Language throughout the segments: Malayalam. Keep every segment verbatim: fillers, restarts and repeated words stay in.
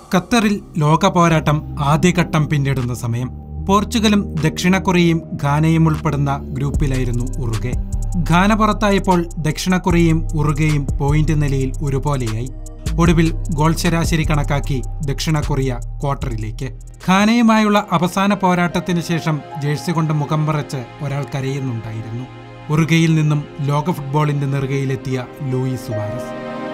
ഖത്തറിൽ ലോക പോരാട്ടം ആദ്യഘട്ടം പിന്നിടുന്ന സമയം പോർച്ചുഗലും ദക്ഷിണ കൊറിയയും ഘാനയും ഉൾപ്പെടുന്ന ഗ്രൂപ്പിലായിരുന്നു ഉറുഗ്വേ. ഘാന പുറത്തായപ്പോൾ ദക്ഷിണ കൊറിയയും ഉറുഗ്വേയും പോയിന്റ് നിലയിൽ ഒരുപോലെയായി. ഒടുവിൽ ഗോൾ ശരാശരി കണക്കാക്കി ദക്ഷിണ കൊറിയ ക്വാർട്ടറിലേക്ക്. ഘാനയുമായുള്ള അവസാന പോരാട്ടത്തിന് ശേഷം ജേഴ്സി കൊണ്ട് മുഖം മറച്ച് ഒരാൾ കരയുന്നുണ്ടായിരുന്നു. ഉറുഗ്വേയിൽ നിന്നും ലോക ഫുട്ബോളിന്റെ നെറുകയിലെത്തിയ ലൂയിസ് സുവാരസ്.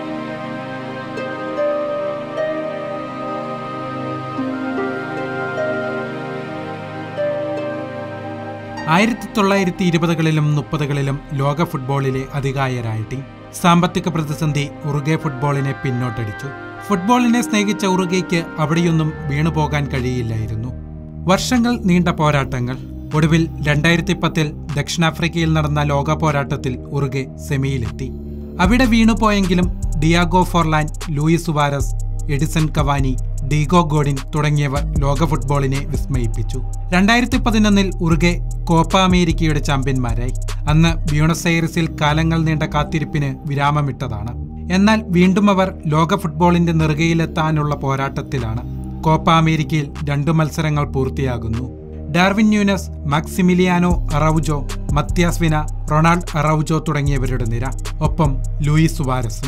ആയിരത്തി തൊള്ളായിരത്തി ഇരുപതുകളിലും മുപ്പതുകളിലും ലോക ഫുട്ബോളിലെ അതികായരായ ടീം. സാമ്പത്തിക പ്രതിസന്ധി ഉറുഗ്വേ ഫുട്ബോളിനെ പിന്നോട്ടടിച്ചു. ഫുട്ബോളിനെ സ്നേഹിച്ച ഉറുഗ്വേക്ക് അവിടെയൊന്നും വീണുപോകാൻ കഴിയില്ലായിരുന്നു. വർഷങ്ങൾ നീണ്ട പോരാട്ടങ്ങൾ. ഒടുവിൽ രണ്ടായിരത്തി പത്തിൽ ദക്ഷിണാഫ്രിക്കയിൽ നടന്ന ലോക പോരാട്ടത്തിൽ ഉറുഗ്വേ സെമിയിലെത്തി. അവിടെ വീണുപോയെങ്കിലും Diego Forlan, Luis Suarez, Edison Cavani, Diego Godin തുടങ്ങിയവർ ലോക ഫുട്ബോളിനെ വിസ്മയിപ്പിച്ചു. രണ്ടായിരത്തി പതിനൊന്നിൽ ഉറുഗ്വേ കോപ്പ അമേരിക്കയുടെ ചാമ്പ്യന്മാരായി. അന്ന് ബ്യൂണസ് എയറിസിൽ കാലങ്ങൾ നീണ്ട കാത്തിരിപ്പിന് വിരാമമിട്ടതാണ്. എന്നാൽ വീണ്ടും അവർ ലോക ഫുട്ബോളിന്റെ നെറുകയിലെത്താനുള്ള പോരാട്ടത്തിലാണ്. കോപ്പ അമേരിക്കയിൽ രണ്ടു മത്സരങ്ങൾ പൂർത്തിയാകുന്നു. Darwin Nunez, Maximiliano Araujo, Matias Vina, Ronald Araujo തുടങ്ങിയവരുടെ നിര. ഒപ്പം ലൂയിസ് സുവാരസും.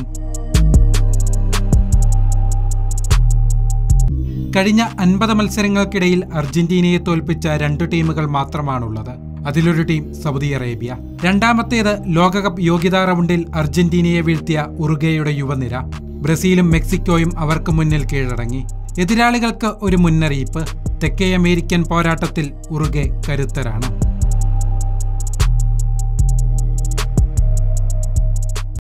കഴിഞ്ഞ അൻപത് മത്സരങ്ങൾക്കിടയിൽ അർജന്റീനയെ തോൽപ്പിച്ച രണ്ടു ടീമുകൾ മാത്രമാണുള്ളത്. അതിലൊരു ടീം സൗദി അറേബ്യ. രണ്ടാമത്തേത് ലോകകപ്പ് യോഗ്യതാ റൗണ്ടിൽ അർജന്റീനയെ വീഴ്ത്തിയ ഉറുഗ്വേയുടെ യുവനിര. ബ്രസീലും മെക്സിക്കോയും അവർക്ക് മുന്നിൽ കീഴടങ്ങി. എതിരാളികൾക്ക് ഒരു മുന്നറിയിപ്പ്: തെക്കേ അമേരിക്കൻ പോരാട്ടത്തിൽ ഉറുഗ്വേ കരുത്തരാണ്.